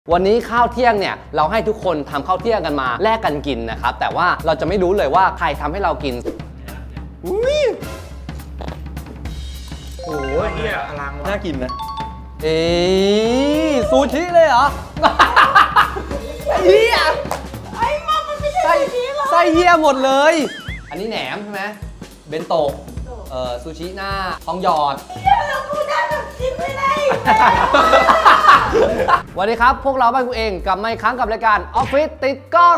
วันนี้ข้าวเที่ยงเนี่ยเราให้ทุกคนทำข้าวเที่ยงกันมาแลกกันกินนะครับแต่ว่าเราจะไม่รู้เลยว่าใครทำให้เรากินอุ้ยโอ้ยเนี่ยอลังน่ากินนะซูชิเลยเหรอเฮียไอ้มันไม่ใช่ไส้เฮียหมดเลยอันนี้แหนมใช่ไหมเบนโตะซูชิหน้าทองหยอดเราพูดได้แบบกินไม่ได้สวัสดีครับพวกเราบ้านกูเองกลับมาอีกครั้งกับรายการออฟฟิศติดกล้อง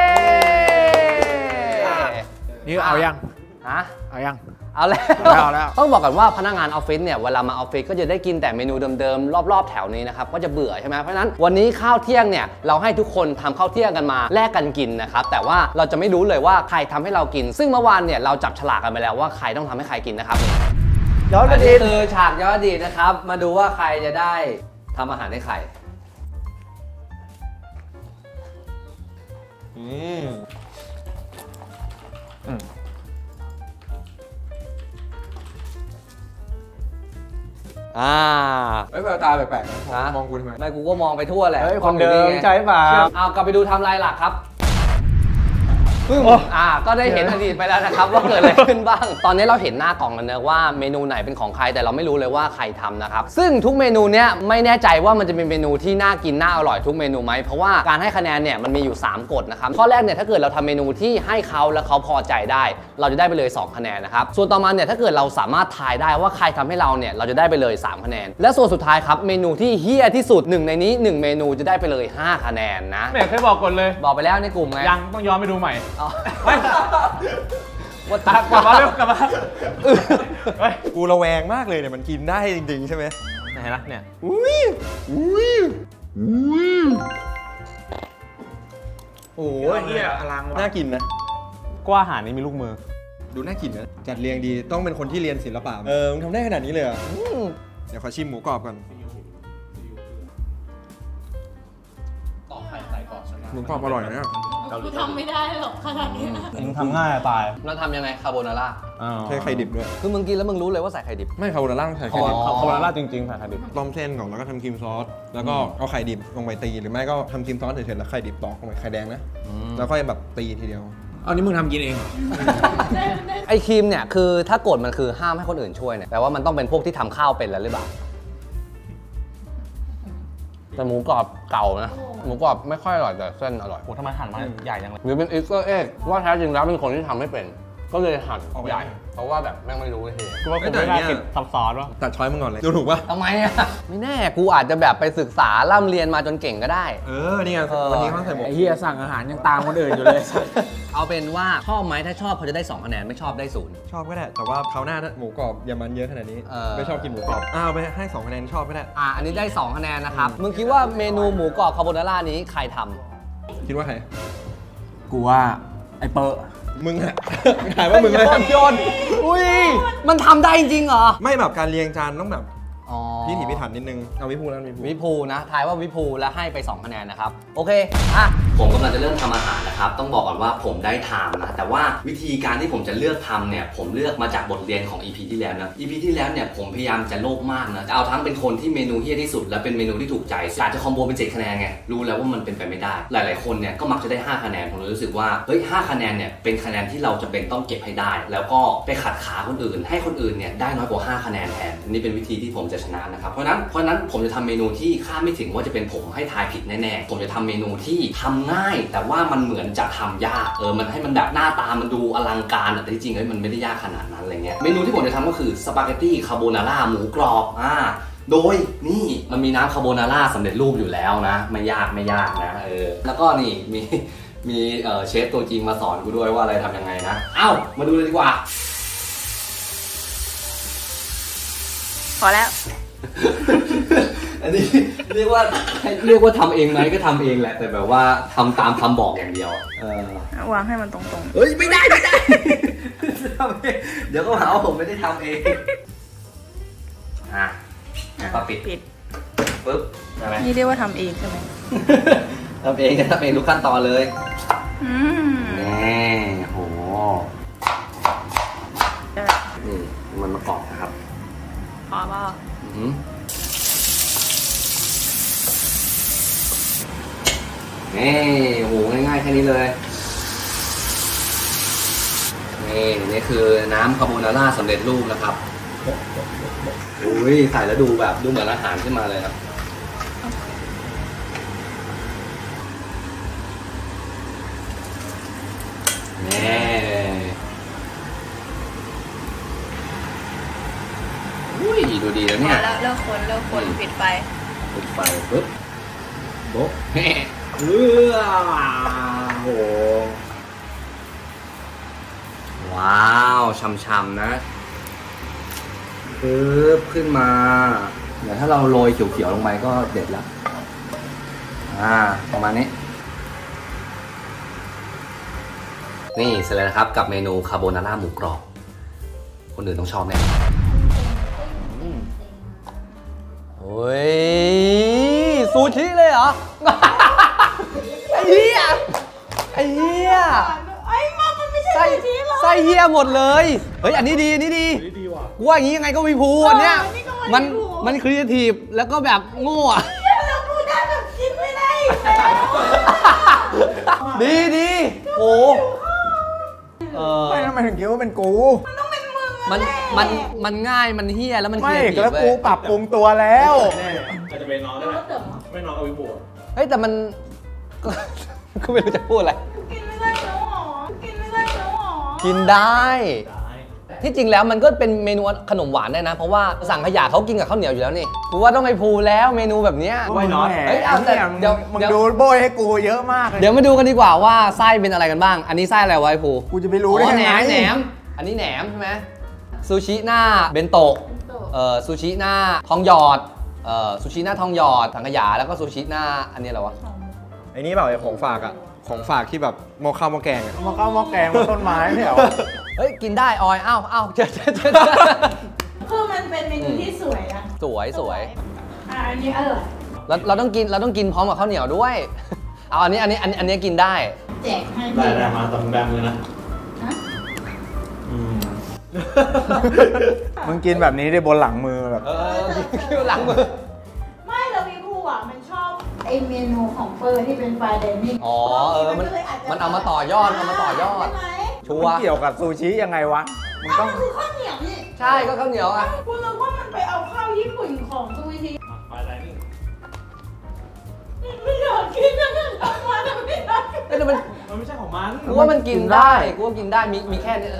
นี่เอายังฮะเอายังเอาแล้วต้องบอกก่อนว่าพนักงานออฟฟิศเนี่ยเวลามาออฟฟิศก็จะได้กินแต่เมนูเดิมๆรอบๆแถวนี้นะครับก็จะเบื่อใช่ไหมเพราะฉะนั้นวันนี้ข้าวเที่ยงเนี่ยเราให้ทุกคนทำข้าวเที่ยงกันมาแลกกันกินนะครับแต่ว่าเราจะไม่รู้เลยว่าใครทำให้เรากินซึ่งเมื่อวานเนี่ยเราจับฉลากกันไปแล้วว่าใครต้องทำให้ใครกินนะครับย้อนอดีตคือฉากย้อนอดีตนะครับมาดูว่าใครจะได้ทำอาหารให้ใครไม่แววตาแปลกๆนะมองกูทำไมไม่กูก็มองไปทั่วแหละคนเดิมใจเปล่าเอากลับไปดูไทม์ไลน์หลักครับก็ได้เห็นอดีตไปแล้วนะครับว่าเกิดอะไรขึ้นบ้างตอนนี้เราเห็นหน้ากล่องแล้วนะว่าเมนูไหนเป็นของใครแต่เราไม่รู้เลยว่าใครทำนะครับซึ่งทุกเมนูเนี้ยไม่แน่ใจว่ามันจะเป็นเมนูที่น่ากินน่าอร่อยทุกเมนูไหมเพราะว่าการให้คะแนนเนี่ยมันมีอยู่3กฎนะครับข้อแรกเนี่ยถ้าเกิดเราทำเมนูที่ให้เขาแล้วเขาพอใจได้เราจะได้ไปเลย2คะแนนนะครับส่วนต่อมาเนี่ยถ้าเกิดเราสามารถทายได้ว่าใครทำให้เราเนี่ยเราจะได้ไปเลย3คะแนนและส่วนสุดท้ายครับเมนูที่เฮี้ยที่สุด1ในนี้1เมนูจะได้ไปเลย5คะแนนนะไม่เคยบอกก่อนเลยบอกไปแล้วในกลุ่มไงยังต้องย้อนไปดูใหม่ว่าตากลับมาเร็วกลับมากูระแวงมากเลยเนี่ยมันกินได้จริงๆใช่ไหมไหนล่ะเนี่ยโอ้ยเนี่ยอลังน่ากินนะกว่าอาหารนี้มีลูกมือดูน่ากินนะจัดเรียงดีต้องเป็นคนที่เรียนศิลปะมึงทำได้ขนาดนี้เลยเหรอเดี๋ยวขอชิมหมูกรอบก่อนหมูกรอบอร่อยนะเนี่ยกูทำไม่ได้หรอกขนาดนี้มึงทำง่ายตายมันทำยังไงคาโบนาร่าใช้ไข่ดิบด้วยคือมึงกินแล้วมึงรู้เลยว่าใส่ไข่ดิบไม่คาโบนาร่าใส่ไข่ดิบคาโบนาร่าจริงๆใส่ไข่ดิบต้มเส้นก่อนแล้วก็ทำครีมซอสแล้วก็เอาไข่ดิบลงไปตีหรือไม่ก็ทำครีมซอสเฉยๆแล้วไข่ดิบตอกลงไปไข่แดงนะแล้วค่อยแบบตีทีเดียวอันนี้มึงทำกินเองไอ้ครีมเนี่ยคือถ้ากฎมันคือห้ามให้คนอื่นช่วยเนี่ยแปลว่ามันต้องเป็นพวกที่ทำข้าวเป็นแล้วหรือเปล่าแต่หมูกรอบเก่านะหมูกรอบไม่ค่อยอร่อยแต่เส้นอร่อยโหทำไมหั่นมาใหญ่จังเลยหรือเป็นอีสเตอร์เอ็กว่าแท้จริงแล้วเป็นคนที่ทำไม่เป็นก็เลยหั่นใหญ่เพราะว่าแบบแม่งไม่รู้เลยกูว่ากูไม่ได้กินซับซ้อนวะตัดช้อยมึงก่อนเลยดูถูกปะทำไมอ่ะไม่แน่กูอาจจะแบบไปศึกษาล่ำเรียนมาจนเก่งก็ได้นี่ไงวันนี้เขาใส่หมวกไอ้เฮียสั่งอาหารยังตามคนอื่นอยู่เลยเอาเป็นว่าชอบไหมถ้าชอบเขาจะได้2คะแนนไม่ชอบได้0 ชอบก็ได้แต่ว่าเขาหน้าหมูกรอบอย่ามันเยอะขนาดนี้ไม่ชอบกินหมูกรอบไปให้2คะแนนชอบก็ได้อันนี้ได้2คะแนนนะครับมึงคิดว่าเมนูหมูกรอบคาโบนาร่านี้ใครทำคิดว่าใครกูว่าไอ้เปอร์มึงอะถ่ายว่ามึงเลยโยนอุ้ยมันทำได้จริงเหรอไม่แบบการเรียงจานต้องแบบพี่ถีพิถันนิดนึงเอาวิภูแล้ววิภูนะทายว่าวิภูแล้วให้ไป2คะแนนนะครับโอเคผมกำลังจะเริ่มทำอาหารนะครับต้องบอกก่อนว่าผมได้ทำนะแต่ว่าวิธีการที่ผมจะเลือกทำเนี่ยผมเลือกมาจากบทเรียนของ EP ที่แล้วนะ EP ที่แล้วเนี่ยผมพยายามจะโลภมากนะจะเอาทั้งเป็นคนที่เมนูเฮี้ยที่สุดและเป็นเมนูที่ถูกใจอยากจะคอมโบเป็น7คะแนนไงรู้แล้วว่ามันเป็นไปไม่ได้หลายๆคนเนี่ยก็มักจะได้5คะแนนผมรู้สึกว่าเฮ้ย5คะแนนเนี่ยเป็นคะแนนที่เราจะเป็นต้องเก็บให้ได้แล้วก็ไปขัดขาคนอื่นให้คนอื่นเนี่ยได้น้อยกว่า5คะแนนแทนนี่เป็นวิธีที่ผมจะชนะนะครับเพราะนั้นผมจะทำเมนูที่คาดไม่ถึงว่าจะเป็นผมให้ทายผิดแน่ๆผมจะทำเมนูที่ทำง่ายแต่ว่ามันเหมือนจะทำยากมันให้มันแบบหน้าตามันดูอลังการแต่ที่จริงมันไม่ได้ยากขนาดนั้นอะไรเงี้ยเมนูที่ผมจะทำก็คือสปาเกตตี้คาโบนาร่าหมูกรอบโดยนี่มันมีน้ำคาโบนาร่าสำเร็จรูปอยู่แล้วนะไม่ยากนะแล้วก็นี่มีเชฟตัวจริงมาสอนกูด้วยว่าอะไรทำยังไงนะมาดูเลยดีกว่าพอแล้วอันนี้เรียกว่าทำเองไหมก็ทำเองแหละแต่แบบว่าทำตามคำบอกอย่างเดียววางให้มันตรงๆเฮ้ยไม่ได้เดี๋ยวก็หาว่าผมไม่ได้ทำเองก็ปิดปึ๊บใช่ไหมนี่เรียกว่าทำเองใช่ไหมทำเองทุกขั้นตอนเลยนี่โหนี่มันมากรอบนะครับพอป่ะนี่โหง่ายๆแค่นี้เลยนี่คือน้ำคาโบนาร่าสำเร็จรูปนะครับอุ้ยใส่แล้วดูแบบดูเหมือนอาหารขึ้นมาเลยครับนี่อุ้ยดูดีแล้วเนี่ยเลิกคนปิดไฟปิดไฟปึ๊บโบ๊ะโหว้าวช่ำๆนะปึ๊บขึ้นมาเดี๋ยวถ้าเราโรยเขียวๆลงไปก็เด็ดแล้วประมาณนี้นี่เสร็จแล้วนะครับกับเมนูคาโบนาร่าหมูกรอบคนอื่นต้องชอบแน่โอ้ยซูชิเลยเหรอ ไอ้เหี้ยไอ้มันไม่ใช่ซูชิหรอไส้เหี้ยหมดเลยเฮ้ยอันนี้ดีว่ะกูว่าอย่างนี้ยังไงก็วิภูอันเนี้ยมันครีเอทีฟแล้วก็แบบโง่อะแล้วกูได้แบบกินไม่ได้ดีโอ้ไม่ทำไมถึงคิดว่าเป็นกูมันง่ายมันเฮี้ยแล้วมันไม่แล้วกูปรับปรุงตัวแล้วอาจจะเป็นน้องได้ไหมไม่น้องกับวิบูเฮ้ยแต่มันก็ไม่รู้จะพูดอะไรกินไม่ได้แล้วหรอกินได้ที่จริงแล้วมันก็เป็นเมนูขนมหวานได้นะเพราะว่าสั่งขยะเขากินกับข้าวเหนียวอยู่แล้วนี่กูว่าต้องไปพูแล้วเมนูแบบนี้ไม่น้อยเฮ้ยเอาแต่เดี๋ยวมึงดูโบยให้กูเยอะมากเลยเดี๋ยวมาดูกันดีกว่าว่าไส้เป็นอะไรกันบ้างอันนี้ไส้อะไรวะไอ้ภูกูจะไปรู้ได้ยังไงแหนมอันนี้แหนมใช่ไหมซูชิหน้าเบนโตะซูชิหน้าทองหยอดซูชิหน้าทองหยอดถังขยะแล้วก็ซูชิหน้าอันนี้อะไรวะไอ้นี่เปล่าไอ้ของฝากอะของฝากที่แบบหม้อข้าวหม้อแกงหม้อข้าวหม้อแกงบนต้นไม้ไม่เหรอเฮ้ยกินได้ออยอ้าวเจอคือมันเป็นเมนูที่สวยนะสวยอันนี้อร่อยเราต้องกินพร้อมกับข้าวเหนียวด้วยเอาอันนี้กินได้แจกให้ได้มาตำแบงเลยนะมึงกินแบบนี้ได้บนหลังมือแบบหลังมือไม่เรามีผู้อ่ะมันชอบไอเมนูของเฟอร์ที่เป็นไฟเดนิ่งมันเอามาต่อยอดชัวร์เกี่ยวกับซูชิยังไงวะมันต้องคือข้าวเหนียวนี่ใช่ก็ข้าวเหนียวอ่ะคุณรู้ว่ามันไปเอาข้าวญี่ปุ่นของซูชิไฟเดนิ่งไม่อยากกินนะทำมาแล้วไม่ได้แต่มันไม่ใช่ของมันกูว่ามันกินได้มีแค่นี้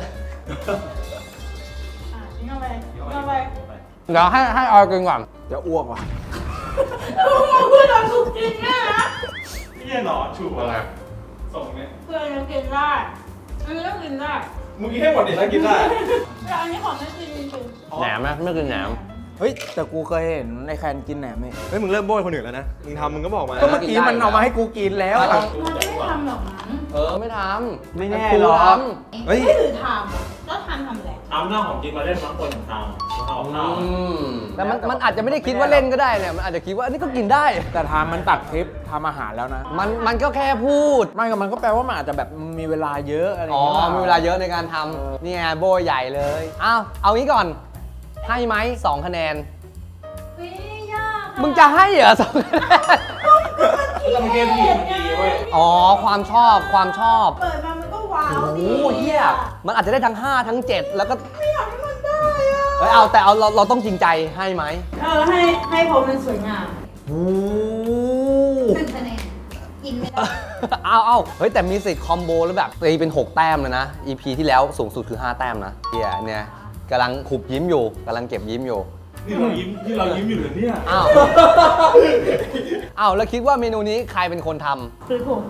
นี่เข้าไปเดี๋ยวให้ออยกินก่อนจะอ้วกว่ะพูดเราถูกกินนะนี่หรอถูกอะไรส่งเนี่ยเพื่อนยังกินได้อันนี้ก็กินได้มึงกินให้หมดดิถ้ากินได้แต่อันนี้ของไม่กินจริงแหนมไหมไม่กินแหนมเฮ้ยแต่กูเคยเห็นในแคนกินแหนมไหมเฮ้ยมึงเริ่มโบยคนอื่นแล้วนะมึงทำมึงก็บอกมาก็เมื่อกี้มันเอามาให้กูกินแล้วมันไม่ทำหรอกมั้งไม่ทำไม่แน่หรอกเฮ้ยหรือทำแล้วทำอะไรทำหน้าของจริงมาเล่นบางคนทำแต่มันอาจจะไม่ได้คิดว่าเล่นก็ได้เนี่ยมันอาจจะคิดว่านี่ก็กินได้แต่ทำมันตัดคลิปทำอาหารแล้วนะมันก็แค่พูดไม่ก็มันก็แปลว่ามันอาจจะแบบมีเวลาเยอะอะไรอย่างเงี้ยมีเวลาเยอะในการทำนี่ไงโบยใหญ่เลยเอางี้ก่อนให้ไหม2 คะแนนมึงจะให้เหรอ2 คะแนนมันเกมดีความชอบเปิดมามันก็ว้าวดิโอ้เหี้ยมันอาจจะได้ทั้ง5ทั้ง7แล้วก็ไม่อยากให้มันได้แต่เราต้องจริงใจให้ไหมให้เพราะมันสวยงาม1 คะแนนกินไม่ได้เฮ้ยแต่มีสิทธิ์คอมโบแล้วแบบตีเป็น6 แต้มเลยนะ EP ที่แล้วสูงสุดคือ5 แต้มนะเนี่ยกำลังขุบยิ้มอยู่กำลังเก็บยิ้มอยู่นี่เรายิ้มอยู่เหรอเนี่ยแล้วคิดว่าเมนูนี้ใครเป็นคนทำคือผม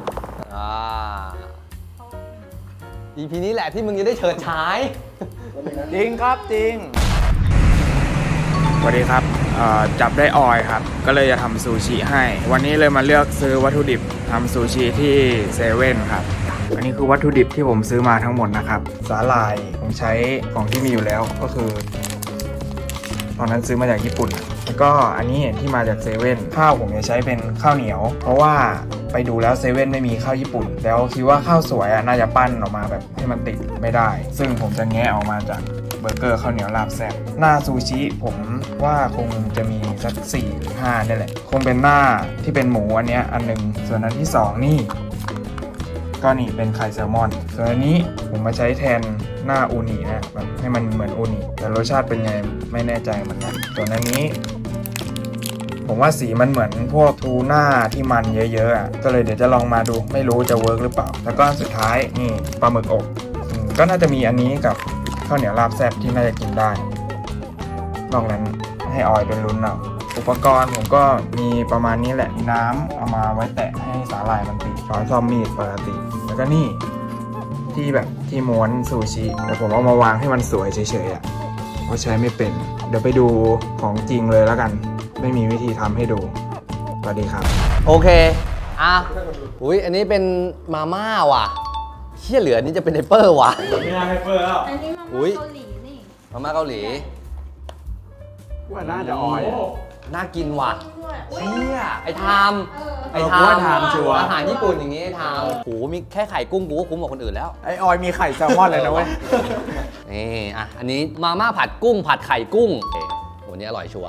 EP นี้แหละที่มึงจะได้เฉิดฉายจริงครับจริงสวัสดีครับจับได้ออยครับก็เลยจะทำซูชิให้วันนี้เลยมาเลือกซื้อวัตถุดิบทำซูชิที่เซเว่นครับอันนี้คือวัตถุดิบที่ผมซื้อมาทั้งหมดนะครับสาหร่ายผมใช้ของที่มีอยู่แล้วก็คือตอนนั้นซื้อมาจากญี่ปุ่นแล้วก็อันนี้ที่มาจากเซเว่นข้าวผมจะใช้เป็นข้าวเหนียวเพราะว่าไปดูแล้วเซเว่นไม่มีข้าวญี่ปุ่นแล้วคิดว่าข้าวสวยน่าจะปั้นออกมาแบบให้มันติดไม่ได้ซึ่งผมจะแงะออกมาจากเบอร์เกอร์ข้าวเหนียวลาบแซ่บหน้าซูชิผมว่าคงจะมีสัก4 หรือ 5นี่แหละคงเป็นหน้าที่เป็นหมูอันเนี้ยอันหนึ่งส่วนอันที่2นี่ก็นี่เป็นไข่แซลมอนส่วนอันนี้ผมมาใช้แทนหน้าอูนินะแบบให้มันเหมือนอูนิแต่รสชาติเป็นไงไม่แน่ใจเหมือนกันส่วนอันนี้ผมว่าสีมันเหมือนพวกทูน่าที่มันเยอะๆอ่ะก็เลยเดี๋ยวจะลองมาดูไม่รู้จะเวิร์กหรือเปล่าแล้วก็สุดท้ายนี่ปลาหมึกอบก็น่าจะมีอันนี้กับข้าวเหนียวลาบแซ่บที่น่าจะกินได้นอกนั้นให้ออยเป็นลุ้นเอาอุปกรณ์ผมก็มีประมาณนี้แหละมีน้ำเอามาไว้แตะให้สาหร่ายมันติดช้อนซ่อมมีดปกติแล้วก็นี่ที่แบบที่ม้วนซูชิแต่ผมเอามาวางให้มันสวยเฉยๆอ่ะเพราะใช้ไม่เป็นเดี๋ยวไปดูของจริงเลยแล้วกันไม่มีวิธีทำให้ดูสวัสดีครับโอเคอุ้ยอันนี้เป็นมาม่าว่ะเชี่ยเหลือนี่จะเป็นไฮเปอร์ว่ะไม่น่าให้เปิดแล้วอันนี้มาอุ๊ยเกาหลีนี่มาม่าเกาหลีว่าน่าจะออยน่ากินว่ะด้วยอุ๊ยเชี่ยไอ้ไทม์เออไอ้ไทกูว่าม์ไทม์ชัวร์อาหารญี่ปุ่นอย่างงี้ไอ้ไทม์โอ้โหมีแค่ไข่กุ้งกูก็คุ้มกว่าคนอื่นแล้วไอออยมีไข่แซลมอนเลยนะเว้ยนี่อันนี้มาม่าผัดกุ้งผัดไข่กุ้งโหนี่อร่อยชัวร์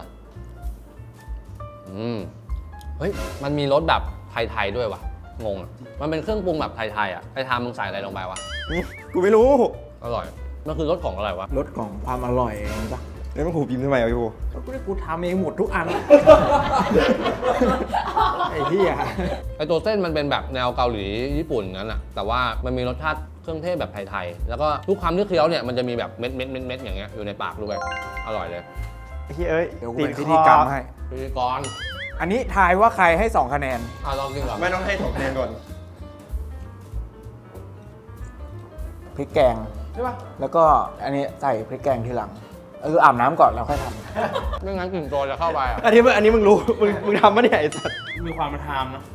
เฮ้ยมันมีรสแบบไทยๆด้วยวะงงอะมันเป็นเครื่องปรุงแบบไทยๆอ่ะไอ้ไทม์มึงใส่อะไรลงไปวะกูไม่รู้อร่อยมันคือรสของอะไรวะรสของความอร่อยเองปะแล้วมันผูกพิมพ์ทำไมอ่ะพี่โบกูทำเองหมดทุกอัน ไอ้เหี้ยไอตัวเส้นมันเป็นแบบแนวเกาหลีญี่ปุ่นนั้นอะแต่ว่ามันมีรสชาติเครื่องเทศแบบไทยๆแล้วก็ทุกคำที่เคี้ยวเนี่ยมันจะมีแบบเม็ดอย่างเงี้ยอยู่ในปากด้วยอร่อยเลยไอ้เหี้ยเอ้ยเดี๋ยวกูติดเป็นพิธีกรรมให้พิธีกรอันนี้ทายว่าใครให้2 คะแนนลองกินก่อนไม่ต้องให้2 คะแนนก่อนพริกแกงใช่ป่ะแล้วก็อันนี้ใส่พริกแกงทีหลังอาบน้ำก่อนแล้วค่อยทำไม่งั้นกลิ่นตัวจะเข้าไปอะอันนี้มึงรู้ มึงทำปะเนี่ยไอ้สัสมีความเป็นไทม์นะ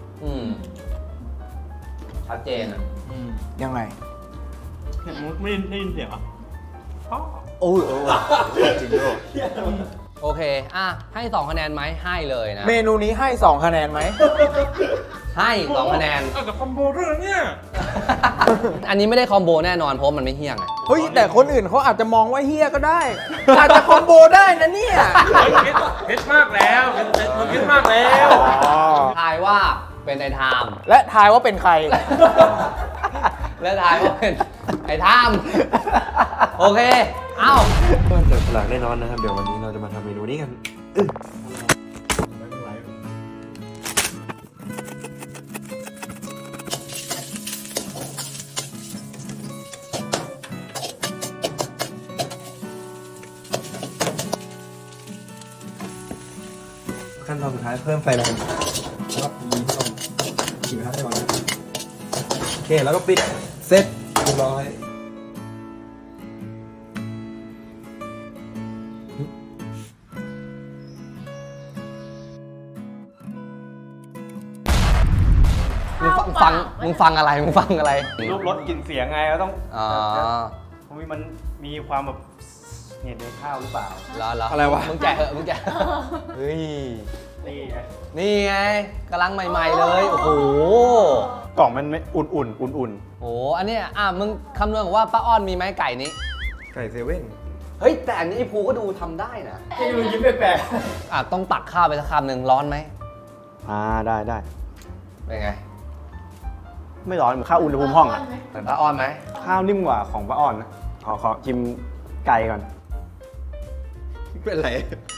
ชัดเจนอะยังไงเนี่ยมึงไม่ได้ยินเสียงเหรอโอ้ยจริงด้วยโอเคให้2 คะแนนไหมให้เลยนะเมนูนี้ให้2 คะแนนไหมให้2 คะแนนแต่คอมโบด้วยนะเนี่ยอันนี้ไม่ได้คอมโบแน่นอนเพราะมันไม่เฮี้ยงไงเฮ้ยแต่คนอื่นเขาอาจจะมองว่าเฮียก็ได้ อาจจะคอมโบได้นะเนี่ยเพชรมากแล้วเพชรมากแล้วทายว่าเป็นไอ้ไทม์และทายว่าเป็นใครและทายว่าเป็นไอ้ไทม์โอเคเอ้ามันเกิดฉลากแน่นอนนะครับ เดี๋ยววันนี้เราจะมาทำเมนูนี้กันขั้นตอนสุดท้ายเพิ่มไฟแรงครับมีที่ต้องขีดให้ก่อนนะโอเคแล้วก็ปิดเสร็จเรียบร้อยมึงฟังอะไรรูปรสกลิ่นเสียงไงก็ต้องอ๋อเพราะมันมีความแบบเห็นในข้าวหรือเปล่าแล้วอะไรวะมึงแกะเหอะมึงแกะเฮ้ยนี่ไงนี่ไงกำลังใหม่ๆเลย โอ้โหกล่องมันไม่อุ่นๆอุ่นโอ้อันเนี้ยมึงคำนวณว่าป้าอ้อนมีไหมไก่นี้ไก่เซเว่นเฮ้ย แต่อันนี้ไอ้ภูก็ดูทำได้นะๆที่มึงยิ้มแปลกต้องตักข้าวไปสักคำหนึ่งร้อนไหมได้เป็นไงไม่ร้อนเหมือนข้าวอุณหภูมิห้องอะเหมือนป้าอ้อนไหมข้าวนิ่มกว่าของป้าอ่อนนะขอชิมไก่ก่อนเป็นไร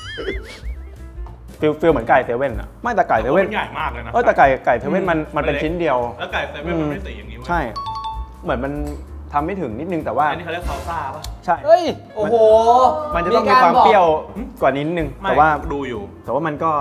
ฟิลเหมือนไก่เซเว่นอะไม่แต่ไก่เซเว่นใหญ่มากเลยนะแต่ไก่เซเว่นมันเป็นชิ้นเดียวแล้วไก่เซเว่นมันไม่สีอย่างนี้เว้ยใช่ เหมือนมันทำไม่ถึงนิดนึงแต่ว่าอันนี้เขาเรียกซอลซ่าป่ะใช่เฮ้ย โอ้โหมันจะต้องมีความเปรี้ยวกว่านิดนึงไม่แต่ว่าดูอยู่มันก็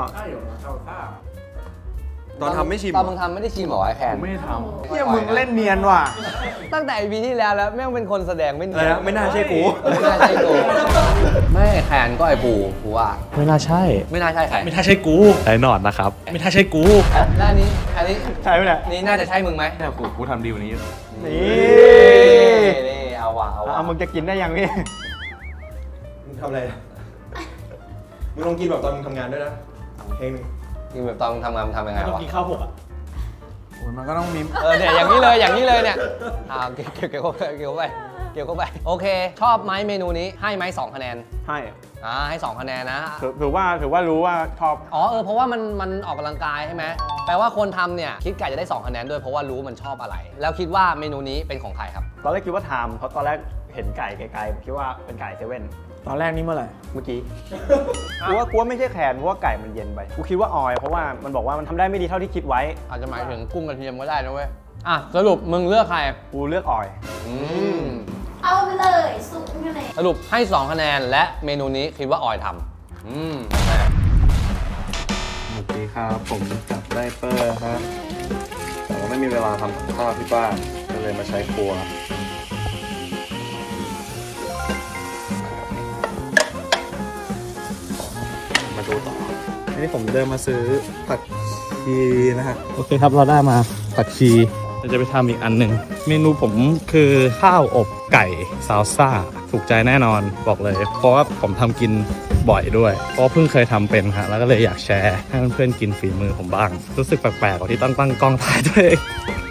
ตอนทำไม่ชิมตอนมึงทำไม่ได้ชิมเหรอไอ้แคนไม่ได้ทเนี่ยมึงเล่นเนียนว่ะตั้งแต่ปีที่แล้วแม่งเป็นคนแสดงไม่อะไรนะไม่น่าใช่กูไม่น่าใช่กูไม่แคนก็ไอ้ปูว่าไม่น่าใช่ไม่น่าใช่ใครำไม่ถ้าใช่กูไอ้นอนนะครับ ไม่ถ้าใช่กูแล้วอันนี้ใช่ไหมเนี่ยนี่น่าจะใช่มึงไหมเนี่ยกูทำดีกว่านี้นี่นี่เอาว่ะเอามึงจะกินได้ยังพี่มึงทำอะไรนะมึงลองกินแบบตอนมึงทำงานด้วยนะเพลงหนึงกินแบบตอนมึงทำงานมึงทำยังไงต้องวะกินข้าวหกอ่ะโอ้ยมันก็ต้องมีเนี่ยอย่างนี้เลยเนี่ยเก็บเข้าไปเกี่ยวเข้าไปโอเคชอบไหมเมนูนี้ให้ไหม2 คะแนนให้2 คะแนนนะถือว่ารู้ว่าชอบเพราะว่ามันออกกำลังกายใช่ไหมแปลว่าคนทำเนี่ยคิดไก่จะได้2 คะแนนด้วยเพราะว่ารู้มันชอบอะไรแล้วคิดว่าเมนูนี้เป็นของใครครับตอนแรกคิดว่าทำเพราะตอนแรกเห็นไก่ไกลๆคิดว่าเป็นไก่เซเว่นตอนแรกนี่เมื่อไหร่เมื่อกี้กูว่าไม่ใช่แคนเพราะว่าไก่มันเย็นไปกูคิดว่าออยเพราะว่ามันบอกว่ามันทำได้ไม่ดีเท่าที่คิดไว้อาจจะหมายถึงกุ้งกระเทียมก็ได้นะเว้ยสรุปมึงเลือกใครกูเลือกออยเอาไปเลยสุกคะแนนสรุปให้2 คะแนนและเมนูนี้คิดว่าออยทำสวัสดีครับผมจับได้เปอร์ครับแต่ว่าไม่มีเวลาทำกับข้าวที่บ้านก็เลยมาใช้ครัวมาดูต่ออันนี้ผมเดินมาซื้อผักชีนะฮะโอเคครับเราได้มาผักชีเราจะไปทำอีกอันหนึ่งเมนูผมคือข้าวอบไก่ซาลซ่าถูกใจแน่นอนบอกเลยเพราะว่าผมทำกินบ่อยด้วยเพราะเพิ่งเคยทำเป็นครับแล้วก็เลยอยากแชร์ให้เพื่อนๆกินฝีมือผมบ้างรู้สึกแปลกๆกว่าที่ตั้งกล้องถ่ายตัวเอง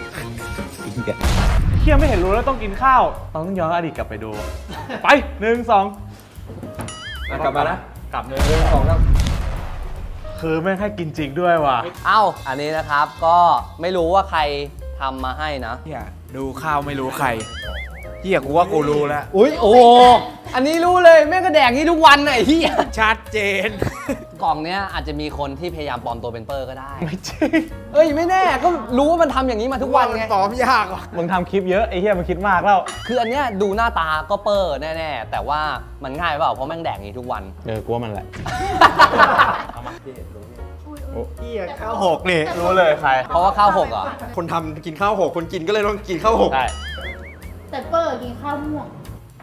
เชี่ยไม่เห็นรู้แล้วต้องกินข้าวต้องย้อนอดีตกลับไปดูไป1 2 กลับมานะกลับ1 2ครับคือไม่ให้กินจริงด้วยว่ะอันนี้นะครับก็ไม่รู้ว่าใครทำมาให้นะดูข้าวไม่รู้ใครกูว่ากูรู้แล้วอันนี้รู้เลยแม่งก็แดกนี้ทุกวันไอ้ชัดเจนกล่องเนี้ยอาจจะมีคนที่พยายามปลอมตัวเป็นเปอร์ก็ได้ไม่จริงไม่แน่ก็รู้ว่ามันทำอย่างนี้มาทุกวันไงปลอมยากว่ะมึงทำคลิปเยอะไอ้เหี้ยมันคิดมากแล้วคืออันเนี้ยดูหน้าตาก็เปอร์แน่ๆแต่ว่ามันง่ายเปล่าเพราะแม่งแดกนี้ทุกวันกลัวมันแหละข้าวหกนี่รู้เลยใครเพราะว่าข้าวหกคนทำกินข้าวหกคนกินก็เลยต้องกินข้าวหกแต่เปอร์กินข้าวม่วง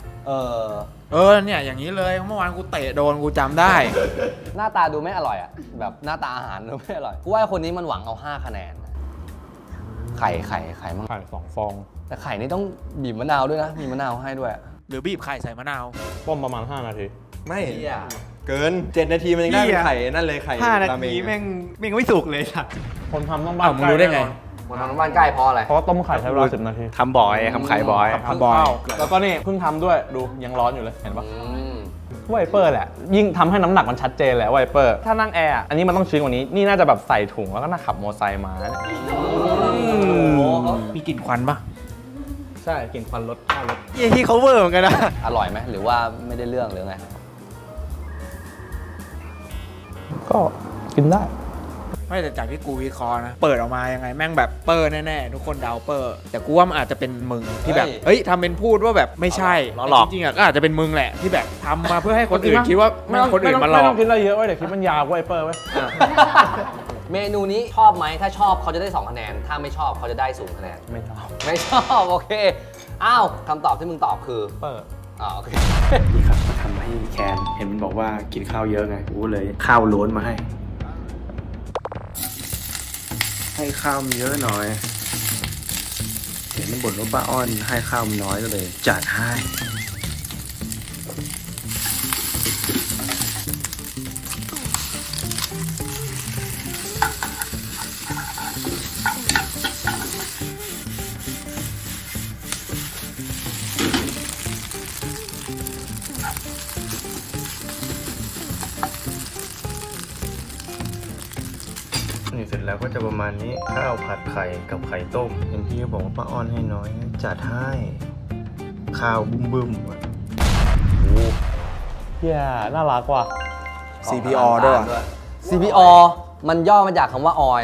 เนี่ยอย่างนี้เลยเมื่อวานกูเตะโดนกูจำได้หน้าตาดูไม่อร่อยแบบหน้าตาอาหารดูไม่อร่อยกูว่าคนนี้มันหวังเอา5 คะแนนไข่มั้งไข่2 ฟองแต่ไข่นี่ต้องบีบมะนาวด้วยนะมีมะนาวให้ด้วยหรือบีบไข่ใส่มะนาวต้มประมาณ5 นาทีไม่เกิน7 นาทีมันยังได้เป็นไข่นั่นเลยไข่ 5 นาทีแม่งไม่สุกเลยค่ะคนทำต้องบ้านมึงรู้ได้ไงคนทำบ้านใกล้เพราะอะไรเพราะต้มไข่ใช้เวลา10 นาทีทำบ่อยทำไข่บ่อยแล้วก็นี่เพิ่งทำด้วยดูยังร้อนอยู่เลยเห็นปะไวเปอร์แหละยิ่งทำให้น้ำหนักมันชัดเจนแหละไวเปอร์ถ้านั่งแอร์อันนี้มันต้องชื้นกว่านี้นี่น่าจะแบบใส่ถุงแล้วก็น่าขับมอเตอร์ไซค์มามีกลิ่นควันปะใช่กลิ่นควันรถข้าวรถที่เขาเวอร์เหมือนกันนะอร่อยไหมหรือว่าไม่ได้เรื่องหรือไงก็กินได้ไม่แต่จากที่กูวิเคราะห์นะเปิดออกมายังไงแม่งแบบเปอร์แน่ๆทุกคนเดาเปอร์แต่กูว่ามันอาจจะเป็นมึงที่แบบทำเป็นพูดว่าแบบไม่ใช่จริงๆก็อาจจะเป็นมึงแหละที่แบบทำมาเพื่อให้คนอื่นคิดว่าคนอื่นมาหลอกไม่ต้องคิดอะไรเยอะไว้เดี๋ยวคิดมันยาวไว้เปอร์ไว้เมนูนี้ชอบไหมถ้าชอบเขาจะได้2 คะแนนถ้าไม่ชอบเขาจะได้0 คะแนนไม่ชอบโอเคคำตอบที่มึงตอบคือเปอร์โอเคนี่ครับมาทำให้แคนเห็นมันบอกว่ากินข้าวเยอะไงกูเลยข้าวล้นมาให้ข้าวมันเยอะหน่อยเห็นมันบ่นว่าป้าอ้อนให้ข้าวมันน้อยก็เลยจัดให้เสร็จแล้วก็จะประมาณนี้ข้าวผัดไข่กับไข่ต้มเห็นพี่เขาบอกว่าป้าอ้อนให้น้อยจัดให้ข้าวบึ้มๆน่ารักว่ะ CPO ด้วย CPO มันย่อมาจากคำว่าออย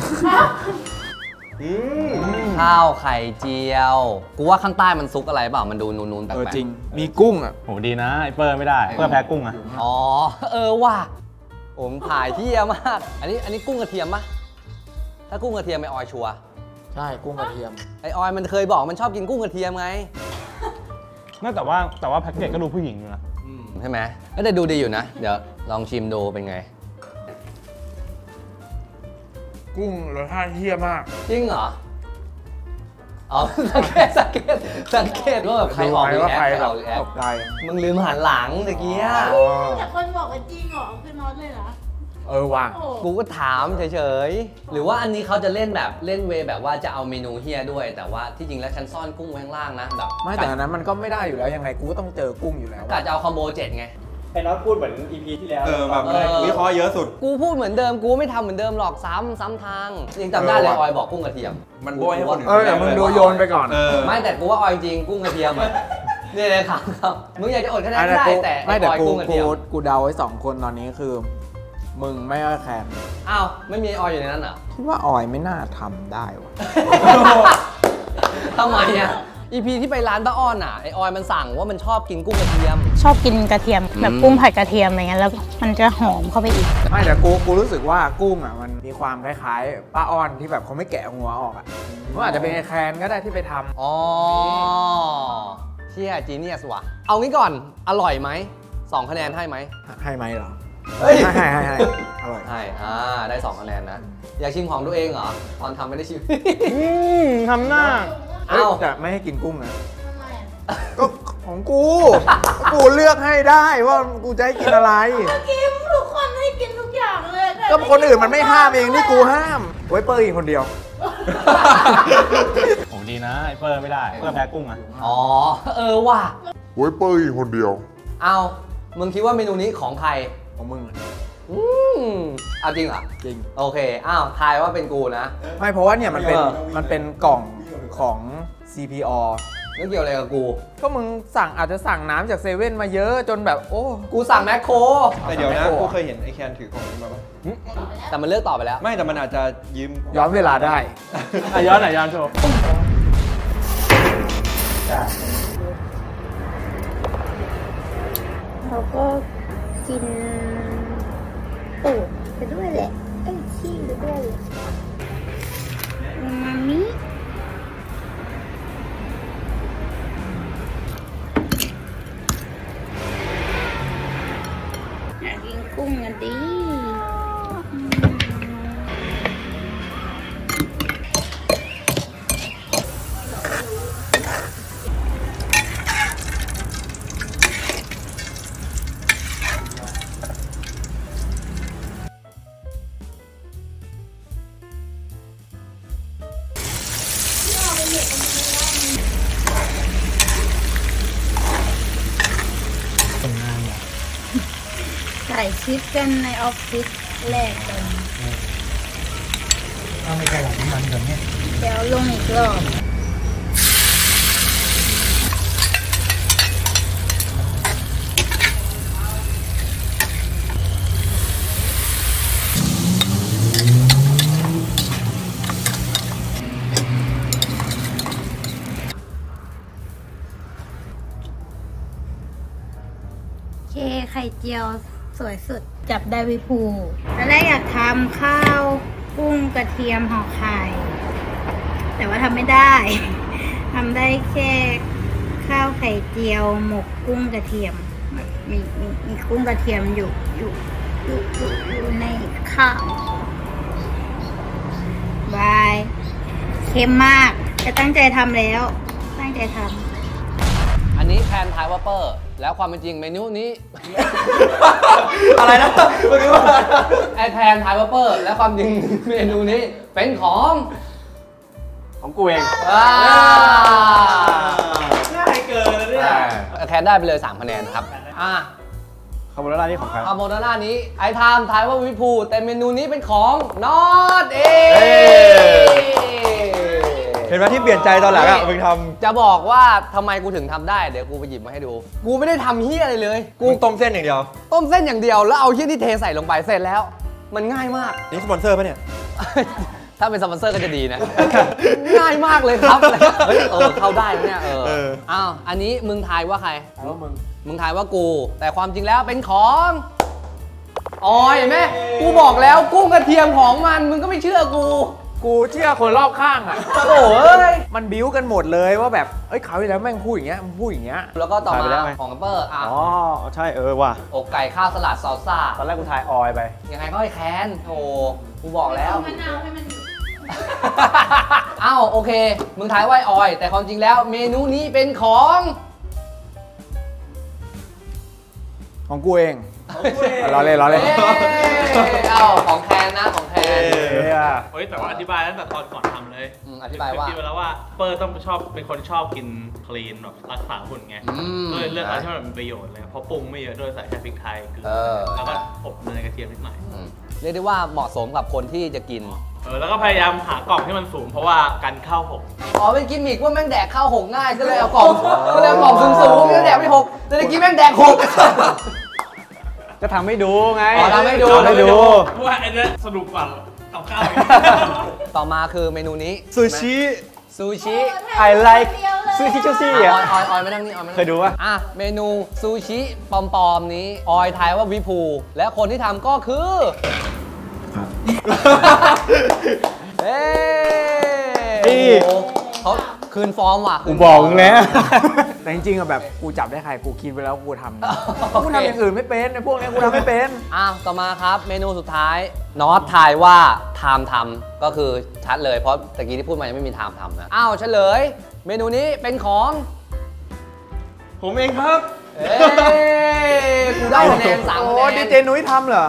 ข้าวไข่เจียวกูว่าข้างใต้มันซุกอะไรเปล่ามันดูนูนๆแปลกๆจริงมีกุ้งโหดีนะไอเปอร์ไม่ได้เปอร์แพ้กุ้งว่ะผมถ่ายเที่ยมากอันนี้กุ้งกระเทียมปะถ้ากุ้งกระเทียมไอออยชัวใช่กุ้งกระเทียมไอออยมันเคยบอกมันชอบกินกุ้งกระเทียมไงแต่ว่าแพ็กเกจก็ดูผู้หญิงอยู่นะใช่ไหมก็จะดูดีอยู่นะเดี๋ยวลองชิมดูเป็นไงกุ้งรสชาติเที่ยมากจริงเหรอสังเกตว่าแบบใครออกหรือแอปมึงลืมหันหลังตะกี้แต่คนบอกว่าจริงเหรอคือน็อตเลยเหรอว่างกูก็ถามเฉยๆหรือว่าอันนี้เขาจะเล่นแบบเล่นเวแบบว่าจะเอาเมนูเฮียด้วยแต่ว่าที่จริงแล้วฉันซ่อนกุ้งไว้ข้างล่างนะแบบไม่แต่อันนั้นมันก็ไม่ได้อยู่แล้วยังไงกูก็ต้องเจอกุ้งอยู่แล้วกะจะเอาคอมโบ7ไงไอ้น็อตพูดเหมือน EP ที่แล้วแบบวิเคราะห์เยอะสุดกูพูดเหมือนเดิมกูไม่ทำเหมือนเดิมหรอกซ้ำทางยังจำได้เลยออยบอกกุ้งกระเทียมมันโบยให้คนอื่นแต่มึงดูโยนไปก่อนไม่แต่กูว่าออยจริงกุ้งกระเทียมอะนี่เลยครับมึงอยากจะอดคะแนนได้แต่ไม่แต่ออยกุ้งกระเทียมกูเดาไว้2 คนตอนนี้คือ มึงไม่ก็แคนอ้าวไม่มีออยอยู่ในนั้นเหรอคิดว่าออยไม่น่าทำได้วะทำไมอ่ะ EP ที่ไปร้านป้าอ้อนอ่ะไอออยมันสั่งว่ามันชอบกินกุ้งกระเทียมชอบกินกระเทียมแบบกุ้งผัดกระเทียมอะไรเงี้ยแล้วมันจะหอมเข้าไปอีกไม่แต่กูรู้สึกว่ากุ้งอ่ะมันมีความคล้ายๆป้าอ้อนที่แบบเขาไม่แกะหัวออกอ่ะมันอาจจะเป็นไอ้แคนก็ได้ที่ไปทำอ๋อเชี่ยจีเนียสว่ะเอางี้ก่อนอร่อยไหม2 คะแนนให้ไหมให้ไหมเหรอเฮ้ยให้อร่อยให้ได้2 คะแนนนะอยากชิมของตัวเองเหรอตอนทำไม่ได้ชิมทำหน้าเอ้าแต่ไม่ให้กินกุ้งนะก็ของกูเลือกให้ได้ว่ากูจะให้กินอะไรกินทุกคนให้กินทุกอย่างเลยแต่ก็คนอื่นมันไม่ห้ามเองนี่กูห้ามไว้เปอร์อีกคนเดียวโหดีนะไอ้เปอร์ไม่ได้เปอร์แพ้กุ้งอ่ะอ๋อว่ะไว้เปอร์อีกคนเดียวเอามึงคิดว่าเมนูนี้ของใครของมึงเอาจริงเหรอจริงโอเคอ้าวทายว่าเป็นกูนะไม่เพราะว่าเนี่ยมันเป็นกล่องของ CPO ไม่เกี่ยวอะไรกับกูก็มึงอาจจะสั่งน้ำจากเซเว่นมาเยอะจนแบบโอ้กูสั่งแมคโครแต่เดี๋ยวนะกูเคยเห็นไอ้แคนถือของนี้มาปะแต่มันเลิกต่อไปแล้วไม่แต่มันอาจจะยืมย้อนเวลาได้ย้อนไหนย้อนโชว์เราก็กินตูดไปด้วยแหละขี้ไปด้วยแหละมามิอยากกินกุ้งกันดิ ใส่ชิปกันในออฟฟิศแรกกันเอาไม่ใช่หลังมันก่อนเนี่ยเดี๋ยวลงอีกรอบเคไข่เจียวสวยสุดจับได้วิภูตอนแรกอยากทำข้าวกุ้งกระเทียมห่อไข่แต่ว่าทำไม่ได้ ทำได้แค่ข้าวไข่เจียวหมกกุ้งกระเทียมมีกุ้งกระเทียมอยู่ในข้าวบายเค็มมากแต่ตั้งใจทำแล้วตั้งใจทำอันนี้แคนทายว่าเปอร์แล้วความเป็นจริงเมนูนี้อะไรนะเมื่อกี้ว่าไอแคนทายว่าเปอร์แล้วความจริงเมนูนี้เป็นของกูเองง่ายเกินเลยเนี่ยแคนได้ไปเลย3 คะแนนครับคาโบนาร่านี่ของใครคาโบนาร่านี้ไอไทม์ทายว่าวิภูแต่เมนูนี้เป็นของนอตเองเห็นไหมที่เปลี่ยนใจตอนหลังอ่ะมึงทจะบอกว่าทำไมกูถึงทำได้เดี๋ยวกูไปหยิบมาให้ดู กูไม่ได้ทำเฮียอะไรเลยำกูต้มเส้นอย่างเดียวต้มเส้นอย่างเดียวแล้วเอาเฮียที่เทใส่ลงไปเสร็จแล้ว มันง่ายมากนี่สปอนเซอร์ปะเนี่ยถ้าเป็นสปอนเซอร์ก็จะดีนะ ง่ายมากเลยครับเฮ้ยเข้าได้แล้วเนี่ยอ้าวอันนี้มึงทายว่าใครมึงทายว่ากู แต่ความจริงแล้วเป็นของออยเห็นไหมกูบอกแล้วกุ้งกระเทียมของมันมึงก็ไม่เชื่อกูเชื่อคนรอบข้างอ่ะโอ้ยมันบิ้วกันหมดเลยว่าแบบเขาวที่แล้วแม่งพูดอย่างเงี้ยมันพูดอย่างเงี้ยแล้วก็ต่อทายไปมาแล้วไหมของเปอร์อ๋อใช่ว่ะอกไก่ข้าวสลัดซอลซ่าตอนแรกกูทายออยไปยังไงก็ให้แค้นโอ้กูบอกแล้วมะนาวให้มันอยู่อ้าวโอเค มึงทายว่าออย แต่ความจริงแล้วเมนูนี้เป็นของของกูเองโอ้ล้อเล่นเอาของแทนนะของแทนเฮ้ยแต่ว่าอธิบายตั้งแต่ตอนก่อนทำเลยอธิบายว่าคิดไว้แล้วว่าเปอร์ต้องเป็นคนชอบกินคลีนแบบรักษาหุ่นไงก็เลยเลือกอะไรที่มันมีประโยชน์เลยเพราะปรุงไม่เยอะด้วยใส่แค่พริกไทยเกลือแล้วก็อบเนยกระเทียมนิดหน่อยเรียกได้ว่าเหมาะสมกับคนที่จะกินแล้วก็พยายามหากล่องที่มันสูงเพราะว่ากันข้าวหกเป็นกิมมิกว่าแม่งแดกข้าวหกง่ายก็เลยเอากล่องสูงๆแดกไม่หกแต่ตะกี้แม่งแดกหกจะทำให้ดูไงทำให้ดูเพราะว่าไอ้เนี่ยสนุกกว่าเอาข้าวต่อมาคือเมนูนี้ซูชิ I like ซูชิชูซี่อ่ะออยไม่นั่งนี่เคยดูป่ะเมนูซูชิปอมๆนี้ออยทายว่าวิภูและคนที่ทำก็คือเฮ้ยเขาคืนฟอร์มว่ะกูบอกมึงแล้วแต่จริงๆอะแบบกูจับได้ใครกูคิดไว้แล้วกูทำอย่างอื่นไม่เป็นในพวกนี้กูทำไม่เป็นต่อมาครับเมนูสุดท้ายน็อตทายว่าไทม์ทำก็คือชัดเลยเพราะตะกี้ที่พูดมายังไม่มีไทม์ทำนะเฉลยเมนูนี้เป็นของผมเองครับกูได้คะแนน3 คะแนนดีเจนุ้ยทำเหรอ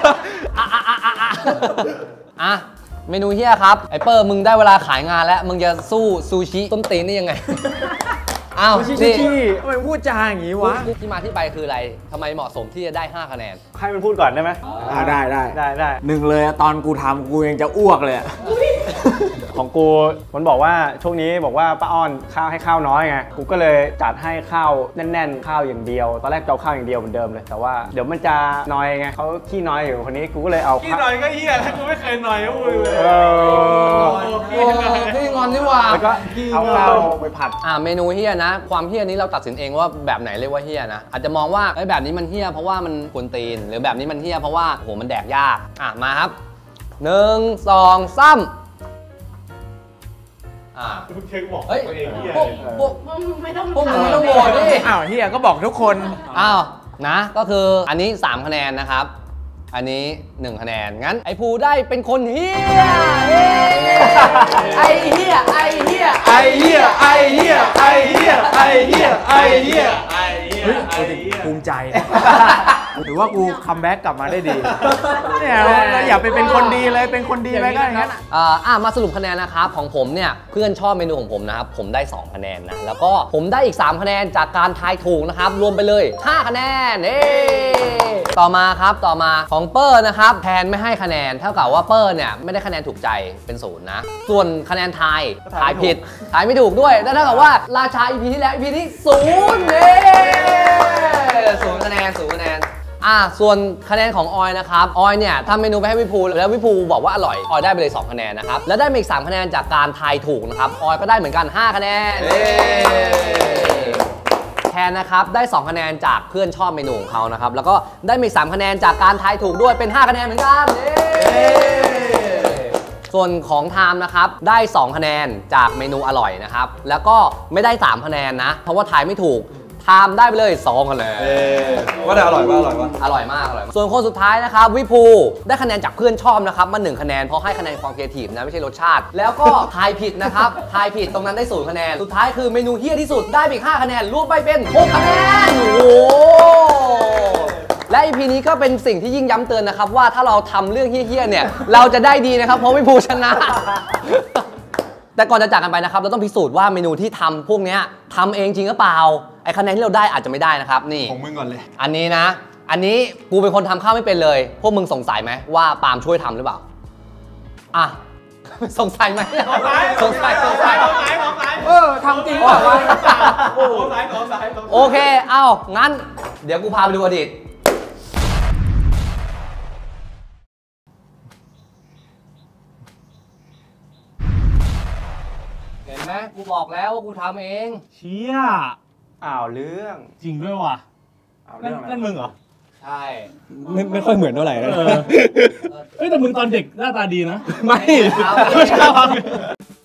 เมนูเฮียครับไอเปอร์มึงได้เวลาขายงานแล้วมึงจะสู้ซูชิต้นตีนได้ยังไงซูชิทำไมพูดจาอย่างนี้วะที่มาที่ไปคืออะไรทำไมเหมาะสมที่จะได้5 คะแนนให้มันพูดก่อนได้ไหมได้หนึ่งเลยตอนกูทำกูยังจะอ้วกเลยของกูมันบอกว่าช่วงนี้บอกว่าป้าอ้อนให้ข้าวน้อยไงกูก็เลยจัดให้ข้าวแน่นๆข้าวอย่างเดียวตอนแรกจะเอาข้าวอย่างเดียวเหมือนเดิมเลยแต่ว่าเดี๋ยวมันจะน้อยไงเขาขี้น้อยอยู่คนนี้กูก็เลยเอาขี้น้อยก็เหี้ยแล้วกูไม่เคยน้อยก็เลยขี้งอนนี่ว่าแล้วก็เอาข้าวไปผัดเมนูเฮียนะความเฮียนี้เราตัดสินเองว่าแบบไหนเรียกว่าเฮียนะอาจจะมองว่าแบบนี้มันเฮียเพราะว่ามันกวนตีนหรือแบบนี้มันเฮียเพราะว่าโหมันแดกยากมาครับ1 2 3 เช็คบอกพวกมึงไม่ต้องโหวตดิเฮียก็บอกทุกคนนะก็คืออันนี้3 คะแนนนะครับอันนี้1 คะแนนงั้นไอ้ภูได้เป็นคนเฮียไอเฮียภูมิใจหรือว่ากูคัมแบ็กกลับมาได้ดีเนี่ยอย่าไปเป็นคนดีเลยเป็นคนดีไปก็อย่างนั้นมาสรุปคะแนนนะครับของผมเนี่ยเพื่อนชอบเมนูของผมนะครับผมได้2 คะแนนนะแล้วก็ผมได้อีก3 คะแนนจากการทายถูกนะครับรวมไปเลย5 คะแนนต่อมาของเปอร์นะครับแทนไม่ให้คะแนนเท่ากับว่าเปอร์เนี่ยไม่ได้คะแนนถูกใจเป็น0นะส่วนคะแนนทายผิดทายไม่ถูกด้วยนั่นเท่ากับว่าราชา EP ที่แล้ว EP ที่00 คะแนนส่วนคะแนนของออยนะครับออยเนี่ยทำเมนูไปให้วิภูแล้ววิภูบอกว่าอร่อยออยได้ไปเลย2 คะแนนนะครับแล้วได้อีก3 คะแนนจากการทายถูกนะครับออยก็ได้เหมือนกัน5 คะแนนแทนนะครับได้2 คะแนนจากเพื่อนชอบเมนูของเขานะครับแล้วก็ได้อีก3 คะแนนจากการทายถูกด้วยเป็น5 คะแนนเหมือนกันส่วนของไทม์นะครับได้2 คะแนนจากเมนูอร่อยนะครับแล้วก็ไม่ได้3 คะแนนนะเพราะว่าทายไม่ถูกไทม์ได้ไปเลย2 คะแนนว่าแต่อร่อยมากอร่อยมากส่วนคนสุดท้ายนะครับวิภูได้คะแนนจากเพื่อนชอบนะครับมา1 คะแนนเพราะให้คะแนนความครีเอทีฟนะไม่ใช่รสชาติแล้วก็ทายผิดนะครับทายผิดตรงนั้นได้0 คะแนนสุดท้ายคือเมนูเฮี้ยที่สุดได้อีก5 คะแนนรวมไปเป็น6 คะแนนโอ้และ EP นี้ก็เป็นสิ่งที่ยิ่งย้ำเตือนนะครับว่าถ้าเราทำเรื่องเฮี้ยเนี่ยเราจะได้ดีนะครับเพราะวิภูชนะแต่ก่อนจะจากกันไปนะครับเราต้องพิสูจน์ว่าเมนูที่ทำพวกนี้ทำเองจริงหรือเปล่าไอ้คะแนนที่เราได้อาจจะไม่ได้นะครับนี่ของมึงก่อนเลยอันนี้นะอันนี้กูเป็นคนทำข้าวไม่เป็นเลยพวกมึงสงสัยไหมว่าปาล์มช่วยทำหรือเปล่าสงสัยไหมสงสัยทำจริงเปล่าโอเคงั้นเดี๋ยวกูพาไปดูอดีตเห็นไหมกูบอกแล้วว่ากูทำเองเชี่ยเรื่องจริงด้วยว่ะนั่นมึงเหรอใช่ไม่ค่อยเหมือนเท่าไหร่นะแต่มึงตอนเด็กหน้าตาดีนะไม่